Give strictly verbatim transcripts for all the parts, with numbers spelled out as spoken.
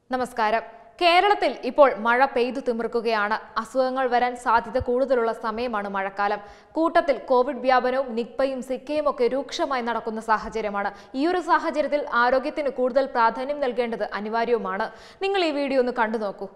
നമസ്കാരം. കേരളത്തിൽ ഇപ്പോൾ മഴ പെയ്തു തിമിർക്കുകയാണ്. അസുഖങ്ങൾ വരാൻ സാധ്യത കൂടുതലുള്ള സമയമാണ് മഴക്കാലം. കൂട്ടത്തിൽ കോവിഡ് വ്യാപനവും നിപ്പയും സിക്കയും ഒക്കെ രൂക്ഷമായി നടക്കുന്ന സാഹചര്യമാണ്. ഈ ഒരു സാഹചര്യത്തിൽ ആരോഗ്യത്തിന് കൂടുതൽ പ്രാധാന്യം നൽകേണ്ടത് അനിവാര്യവുമാണ്. നിങ്ങൾ ഈ വീഡിയോ ഒന്ന് കണ്ടു നോക്കൂ.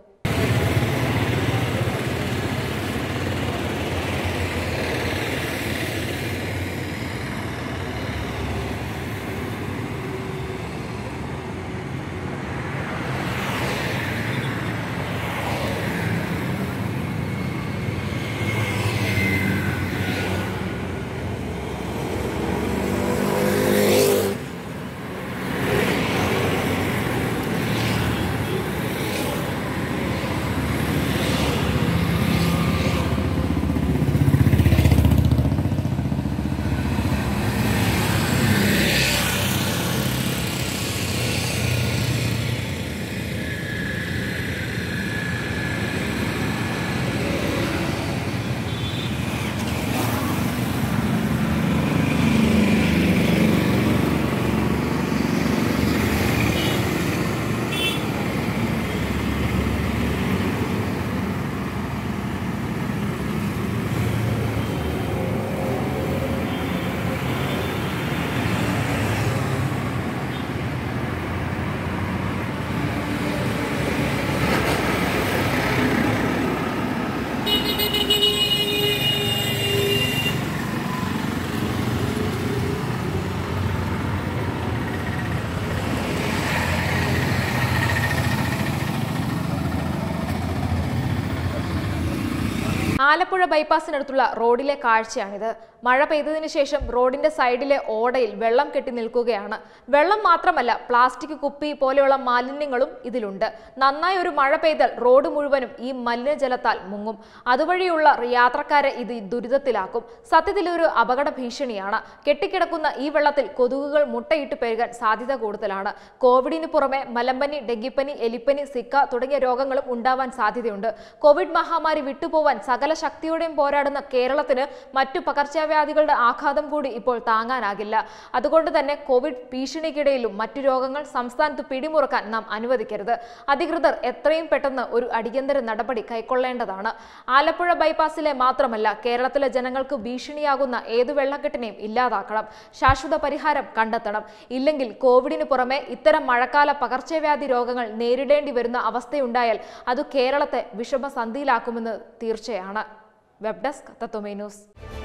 ആലപ്പുഴ ബൈപ്പാസിനടുത്തുള്ള റോഡിലെ കാഴ്ചയാണിത്. മഴ പെയ്തതിനു ശേഷം റോഡിന്റെ സൈഡിലെ ഓടയിൽ വെള്ളം കെട്ടി നിൽക്കുകയാണ്. വെള്ളം മാത്രമല്ല, പ്ലാസ്റ്റിക് കുപ്പി പോലെയുള്ള മാലിന്യങ്ങളും ഇതിലുണ്ട്. നന്നായി ഒരു മഴ പെയ്താൽ റോഡ് മുഴുവനും ഈ മലിനജലത്താൽ മുങ്ങും. അതുവഴിയുള്ള യാത്രക്കാരെ ഇത് ദുരിതത്തിലാക്കും. സത്യത്തിൽ ഒരു അപകട ഭീഷണിയാണ്. കെട്ടിക്കിടക്കുന്ന ഈ വെള്ളത്തിൽ കൊതുകുകൾ മുട്ടയിട്ട് പെരുകാൻ സാധ്യത കൂടുതലാണ്. കോവിഡിന് പുറമെ മലമ്പനി, ഡെങ്കിപ്പനി, എലിപ്പനി, സിക്ക തുടങ്ങിയ രോഗങ്ങളും ഉണ്ടാവാൻ സാധ്യതയുണ്ട്. കോവിഡ് മഹാമാരി വിട്ടുപോവാൻ സകല ശക്തിയോടെയും പോരാടുന്ന കേരളത്തിന് മറ്റു പകർച്ചവ്യാധികളുടെ ആഘാതം കൂടി ഇപ്പോൾ താങ്ങാനാകില്ല. അതുകൊണ്ട് തന്നെ കോവിഡ് ഭീഷണിക്കിടയിലും മറ്റു രോഗങ്ങൾ സംസ്ഥാനത്ത് പിടിമുറുക്കാൻ നാം അനുവദിക്കരുത്. അധികൃതർ എത്രയും പെട്ടെന്ന് ഒരു അടിയന്തര നടപടി കൈക്കൊള്ളേണ്ടതാണ്. ആലപ്പുഴ ബൈപ്പാസിലെ മാത്രമല്ല, കേരളത്തിലെ ജനങ്ങൾക്ക് ഭീഷണിയാകുന്ന ഏതു വെള്ളക്കെട്ടിനെയും ഇല്ലാതാക്കണം. ശാശ്വത പരിഹാരം കണ്ടെത്തണം. ഇല്ലെങ്കിൽ കോവിഡിന് പുറമെ ഇത്തരം മഴക്കാല പകർച്ചവ്യാധി രോഗങ്ങൾ നേരിടേണ്ടി വരുന്ന അവസ്ഥയുണ്ടായാൽ അത് കേരളത്തെ വിഷമസന്ധിയിലാക്കുമെന്ന് തീർച്ചയാണ്. Web desk Tatwamayi news.